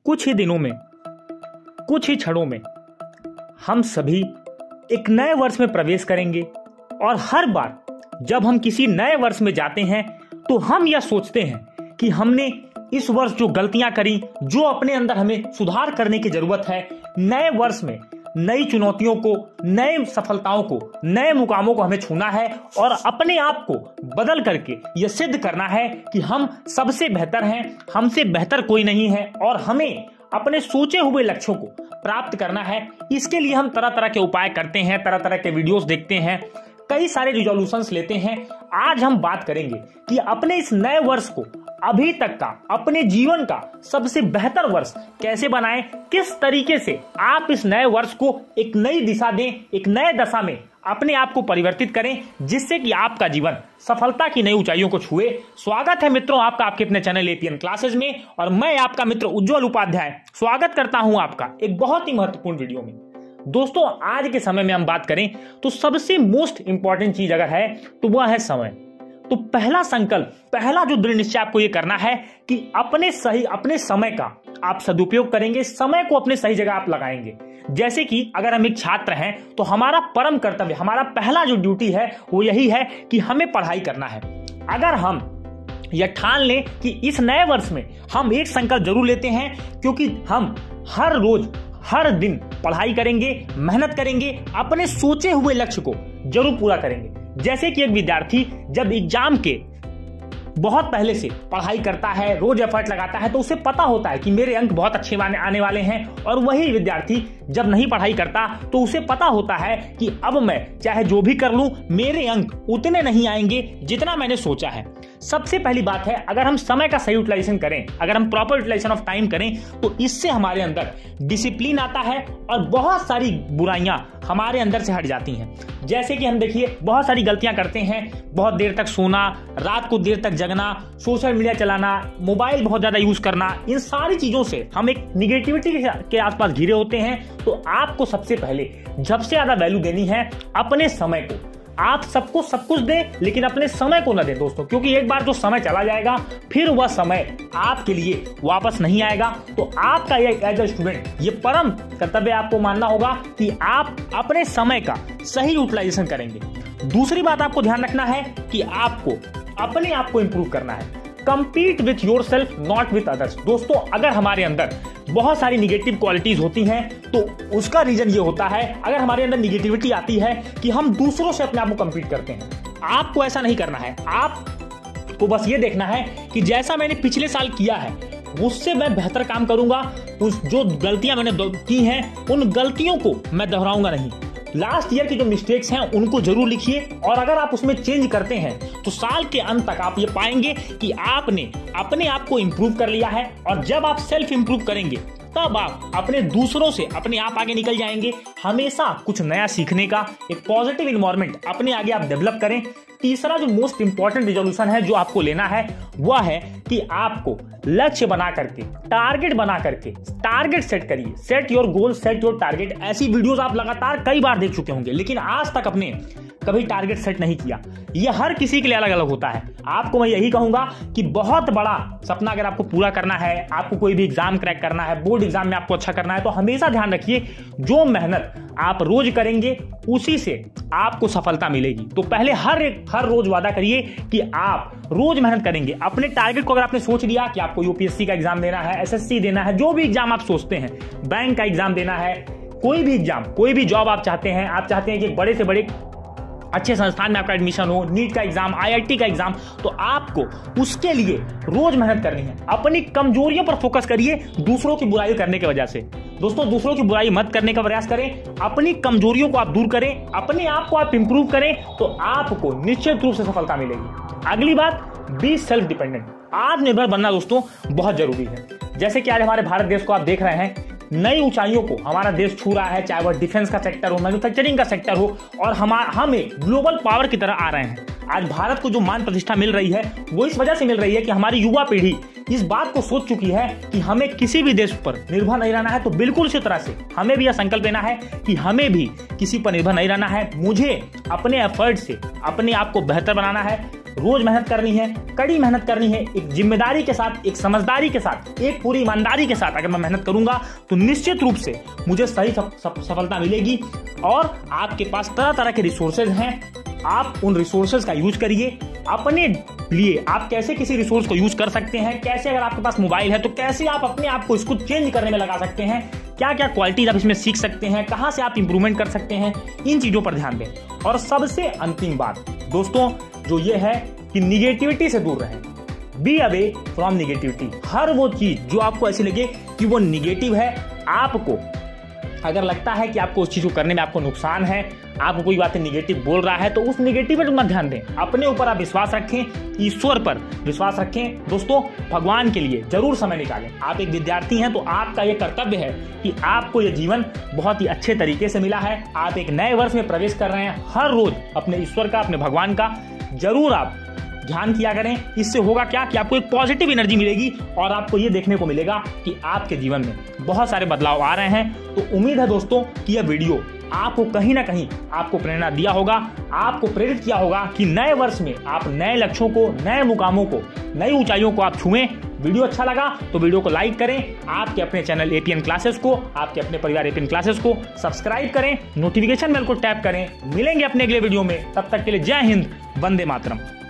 कुछ ही दिनों में, कुछ ही क्षणों में हम सभी एक नए वर्ष में प्रवेश करेंगे। और हर बार जब हम किसी नए वर्ष में जाते हैं तो हम यह सोचते हैं कि हमने इस वर्ष जो गलतियां करी, जो अपने अंदर हमें सुधार करने की जरूरत है, नए वर्ष में नई चुनौतियों को, नए सफलताओं को, नए मुकामों को हमें छूना है और अपने आप को बदल करके यह सिद्ध करना है कि हम सबसे बेहतर हैं, हमसे बेहतर कोई नहीं है और हमें अपने सोचे हुए लक्ष्यों को प्राप्त करना है। इसके लिए हम तरह तरह के उपाय करते हैं, तरह तरह के वीडियोस देखते हैं, कई सारे रिजोल्यूशंस लेते हैं। आज हम बात करेंगे कि अपने इस नए वर्ष को अभी तक का, अपने जीवन का सबसे बेहतर वर्ष कैसे बनाएं, किस तरीके से आप इस नए वर्ष को एक नई दिशा दें, एक नए दशा में अपने आप को परिवर्तित करें, जिससे कि आपका जीवन सफलता की नई ऊंचाइयों को छुए। स्वागत है मित्रों आपका आपके अपने चैनल एपीएन क्लासेस में और मैं आपका मित्र उज्जवल उपाध्याय स्वागत करता हूं आपका एक बहुत ही महत्वपूर्ण वीडियो में। दोस्तों, आज के समय में हम बात करें तो सबसे मोस्ट इंपॉर्टेंट चीज अगर है तो वह है समय। तो पहला संकल्प, पहला जो दृढ़ निश्चय आपको ये करना है कि अपने समय का आप सदुपयोग करेंगे, समय को अपने सही जगह आप लगाएंगे। जैसे कि अगर हम एक छात्र हैं तो हमारा परम कर्तव्य, हमारा पहला जो ड्यूटी है वो यही है कि हमें पढ़ाई करना है। अगर हम यह ठान लें कि इस नए वर्ष में हम एक संकल्प जरूर लेते हैं, क्योंकि हम हर रोज हर दिन पढ़ाई करेंगे, मेहनत करेंगे, अपने सोचे हुए लक्ष्य को जरूर पूरा करेंगे। जैसे कि एक विद्यार्थी जब एग्जाम के बहुत पहले से पढ़ाई करता है, रोज एफर्ट लगाता है, तो उसे पता होता है कि मेरे अंक बहुत अच्छे आने वाले हैं। और वही विद्यार्थी जब नहीं पढ़ाई करता तो उसे पता होता है कि अब मैं चाहे जो भी कर लूं, मेरे अंक उतने नहीं आएंगे जितना मैंने सोचा है। सबसे पहली बात है, अगर हम समय का सही यूटिलाइजेशन करें, अगर हम प्रॉपर यूटिलाइजेशन ऑफ टाइम करें तो इससे हमारे अंदर डिसिप्लिन आता है और बहुत सारी बुराइयां हमारे अंदर से हट जाती हैं। जैसे कि हम देखिए बहुत सारी गलतियां करते हैं, बहुत देर तक सोना, रात को देर तक जगना, सोशल मीडिया चलाना, मोबाइल बहुत ज्यादा यूज करना, इन सारी चीजों से हम एक निगेटिविटी के आसपास घिरे होते हैं। तो आपको सबसे पहले सबसे ज्यादा वैल्यू देनी है अपने समय को। आप सबको सब कुछ दें लेकिन अपने समय को न दें दोस्तों, क्योंकि एक बार जो समय चला जाएगा फिर वह समय आपके लिए वापस नहीं आएगा। तो आपका ये एज अ स्टूडेंट ये परम कर्तव्य आपको मानना होगा कि आप अपने समय का सही यूटिलाइजेशन करेंगे। दूसरी बात आपको ध्यान रखना है कि आपको अपने आप को इंप्रूव करना है। Compete with yourself, not with others. दोस्तों, अगर हमारे अंदर बहुत सारी निगेटिव क्वालिटीज होती हैं तो उसका रीजन ये होता है, अगर हमारे अंदर निगेटिविटी आती है कि हम दूसरों से अपने आप को कंपीट करते हैं। आपको ऐसा नहीं करना है। आपको बस ये देखना है कि जैसा मैंने पिछले साल किया है उससे मैं बेहतर काम करूंगा। उस जो गलतियां मैंने की हैं उन गलतियों को मैं दोहराऊंगा नहीं। लास्ट ईयर की जो मिस्टेक्स हैं उनको जरूर लिखिए और अगर आप उसमें चेंज करते हैं तो साल के अंत तक आप ये पाएंगे कि आपने अपने आप को इंप्रूव कर लिया है। और जब आप सेल्फ इंप्रूव करेंगे तब आप अपने दूसरों से अपने आप आगे निकल जाएंगे। हमेशा कुछ नया सीखने का एक पॉजिटिव इन्वायरमेंट अपने आगे आप डेवलप करें। तीसरा जो मोस्ट इंपॉर्टेंट रिजोल्यूशन है जो आपको लेना है वह है कि आपको लक्ष्य बना करके, टारगेट बना करके टारगेट सेट करिए। Set your goal, set your target. ऐसी वीडियोस आप लगातार कई बार देख चुके होंगे, लेकिन आज तक अपने कभी टारगेट सेट नहीं किया। यह हर किसी के लिए अलग अलग होता है। आपको मैं यही कहूंगा कि बहुत बड़ा सपना अगर आपको पूरा करना है, आपको कोई भी एग्जाम क्रैक करना है, बोर्ड एग्जाम में आपको अच्छा करना है, तो हमेशा ध्यान रखिए जो मेहनत आप रोज करेंगे उसी से आपको सफलता मिलेगी। तो पहले हर रोज वादा करिए कि आप रोज मेहनत करेंगे। अपने टारगेट को अगर आपने सोच लिया कि आपको यूपीएससी का एग्जाम देना है, एसएससी देना है, जो भी एग्जाम आप सोचते हैं, बैंक का एग्जाम देना है, कोई भी एग्जाम, कोई भी जॉब आप चाहते हैं, आप चाहते हैं कि बड़े से बड़े अच्छे संस्थान में आपका एडमिशन हो, नीट का एग्जाम, आईआईटी का एग्जाम, तो आपको उसके लिए रोज मेहनत करनी है। अपनी कमजोरियों पर फोकस करिए दूसरों की बुराई करने की वजह से। दोस्तों, दूसरों की बुराई मत करने का प्रयास करें, अपनी कमजोरियों को आप दूर करें, अपने आप को आप इंप्रूव करें, तो आपको निश्चित रूप से सफलता मिलेगी। अगली बात, बी सेल्फ डिपेंडेंट। आत्मनिर्भर बनना दोस्तों बहुत जरूरी है। जैसे कि आज हमारे भारत देश को आप देख रहे हैं, नई ऊंचाइयों को हमारा देश छू रहा है, चाहे वह डिफेंस का सेक्टर हो, मैन्युफैक्चरिंग का सेक्टर हो, और हम एक ग्लोबल पावर की तरह आ रहे हैं। आज भारत को जो मान प्रतिष्ठा मिल रही है वो इस वजह से मिल रही है कि हमारी युवा पीढ़ी इस बात को सोच चुकी है कि हमें किसी भी देश पर निर्भर नहीं रहना है। तो बिल्कुल इसी तरह से हमें भी यह संकल्प लेना है कि हमें भी किसी पर निर्भर नहीं रहना है। मुझे अपने एफर्ट से अपने आप को बेहतर बनाना है। रोज मेहनत करनी है, कड़ी मेहनत करनी है, एक जिम्मेदारी के साथ, एक समझदारी के साथ, एक पूरी ईमानदारी के साथ अगर मैं मेहनत करूंगा तो निश्चित रूप से मुझे सही सफलता मिलेगी। और आपके पास तरह तरह के रिसोर्सेज हैं, आप उन रिसोर्सेज का यूज करिए अपने लिए। आप कैसे किसी रिसोर्स को यूज कर सकते हैं, कैसे अगर आपके पास मोबाइल है तो कैसे आप अपने आप को इसको चेंज करने में लगा सकते हैं, क्या क्या क्वालिटीज आप इसमें सीख सकते हैं, कहां से आप इंप्रूवमेंट कर सकते हैं, इन चीजों पर ध्यान दें। और सबसे अंतिम बात दोस्तों जो ये है कि निगेटिविटी से दूर रहें, बी अवे फ्रॉम निगेटिविटी। हर वो चीज जो आपको ऐसी लगे कि वो निगेटिव है, आपको अगर लगता है कि आपको उस चीज को करने में आपको नुकसान है, आपको कोई बातें निगेटिव बोल रहा है, तो उस निगेटिव पर मत ध्यान दें। अपने ऊपर आप विश्वास रखें, ईश्वर पर विश्वास रखें। दोस्तों भगवान के लिए जरूर समय निकालें। आप एक विद्यार्थी हैं तो आपका ये कर्तव्य है कि आपको ये जीवन बहुत ही अच्छे तरीके से मिला है। आप एक नए वर्ष में प्रवेश कर रहे हैं, हर रोज अपने ईश्वर का, अपने भगवान का जरूर आप ध्यान किया करें। इससे होगा क्या कि आपको एक पॉजिटिव एनर्जी मिलेगी और आपको ये देखने को मिलेगा कि आपके जीवन में बहुत सारे बदलाव आ रहे हैं। तो उम्मीद है दोस्तों कि यह वीडियो आपको कहीं ना कहीं आपको प्रेरणा दिया होगा, आपको प्रेरित किया होगा कि नए वर्ष में आप नए लक्ष्यों को, नए मुकामों को, नई ऊंचाइयों को आप छुएं। वीडियो अच्छा लगा तो वीडियो को लाइक करें, आपके अपने चैनल एपीएन क्लासेस को, आपके अपने परिवार एपीएन क्लासेस को सब्सक्राइब करें, नोटिफिकेशन बेल को टैप करें। मिलेंगे अपने अगले वीडियो में, तब तक के लिए जय हिंद, वंदे मातरम।